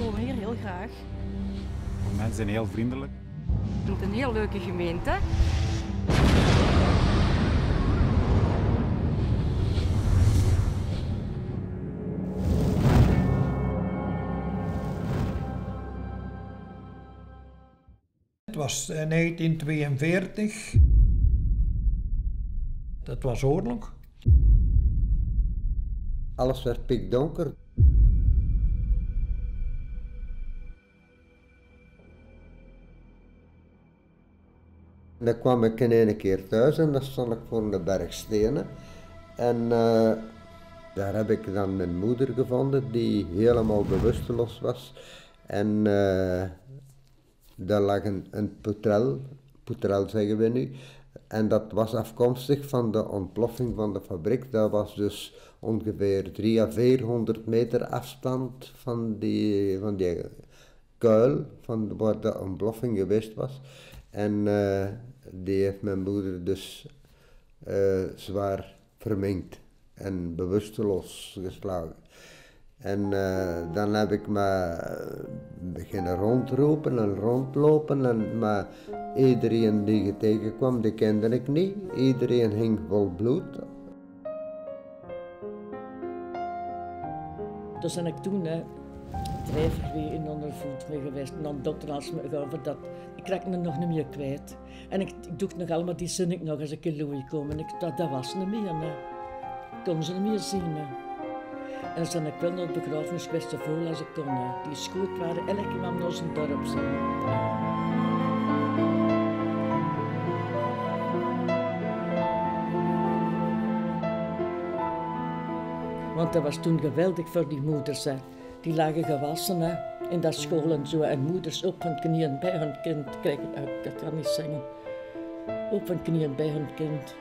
wonen hier heel graag. De mensen zijn heel vriendelijk. Het is een heel leuke gemeente. Het was 1942. Dat was oorlog. Alles werd pikdonker. Dan kwam ik in één keer thuis en dan stond ik voor een berg stenen. En daar heb ik dan mijn moeder gevonden die helemaal bewusteloos was. En daar lag een poutrel zeggen we nu. En dat was afkomstig van de ontploffing van de fabriek. Dat was dus ongeveer 300 à 400 meter afstand van die kuil, van waar de ontploffing geweest was. En die heeft mijn moeder dus zwaar verminkt en bewusteloos geslagen. En dan heb ik me beginnen rondroepen en rondlopen. Maar iedereen die je tegenkwam, die kende ik niet. Iedereen hing vol bloed. Dus ben ik toen 3 weken onder voet mee geweest. En dan dokter als me over dat ik raak me nog niet meer kwijt. En ik doe nog allemaal die zin ik nog als ik in Louis kom. En dat was niet meer. Nee. Ik kon ze niet meer zien. Nee. En dan ben ik wel naar de begrafenis geweest, zoveel als ik kon. Die schoot waren elke man naar zijn dorp. Want dat was toen geweldig voor die moeders. Hè. Die lagen gewassen in dat school en zo. En moeders op hun knieën bij hun kind. Kijk, ik kan niet zeggen. Op hun knieën bij hun kind.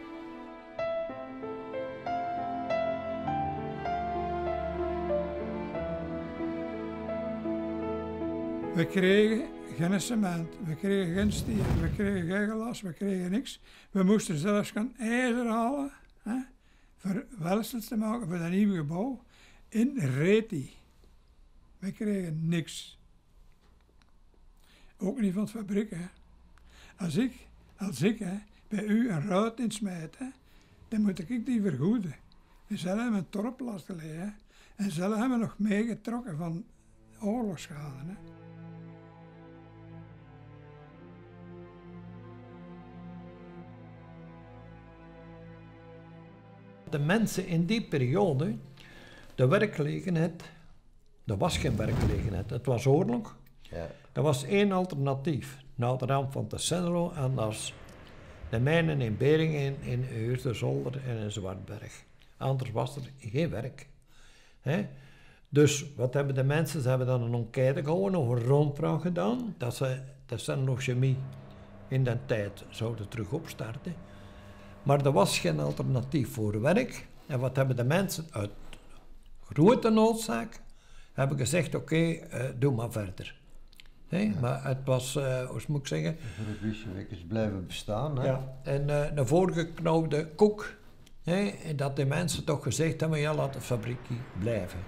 We kregen geen cement, we kregen geen stier, we kregen geen glas, we kregen niks. We moesten zelfs gaan ijzer halen, voor welsels te maken voor dat nieuwe gebouw in Reti. We kregen niks. Ook niet van de fabriek. Hè. Als ik bij u een ruit insmijt, dan moet ik die vergoeden. We zelf hebben een torp laten liggen en zelf hebben we nog meegetrokken van oorlogsschade. Hè. De mensen in die periode, de werkgelegenheid, er was geen werkgelegenheid, het was oorlog. Ja. Er was één alternatief, naar de rand van de Senro en naar de mijnen in Beringen, in Uurtenzolder en in Zwartberg. Anders was er geen werk. Hè? Dus wat hebben de mensen? Ze hebben dan een enquête gehouden, of een rondvraag gedaan, dat ze de Senro-chemie in die tijd zouden terug opstarten. Maar er was geen alternatief voor werk. En wat hebben de mensen uit grote noodzaak hebben gezegd, oké, doe maar verder. Hey, ja. Maar het was, hoe moet ik zeggen? De is blijven bestaan. Hè? Ja, en een voorgeknauwde koek. En dat de mensen toch gezegd hebben, ja, laat de fabriek blijven.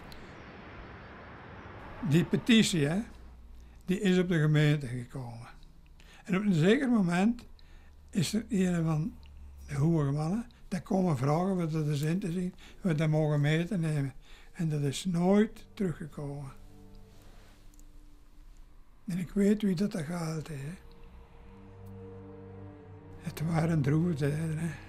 Die petitie, die is op de gemeente gekomen. En op een zeker moment is er een van de hoge mannen, die komen vragen wat er is in te zien, we dat mogen mee te nemen. En dat is nooit teruggekomen. En ik weet wie dat gehaald heeft. Het waren droeve tijden.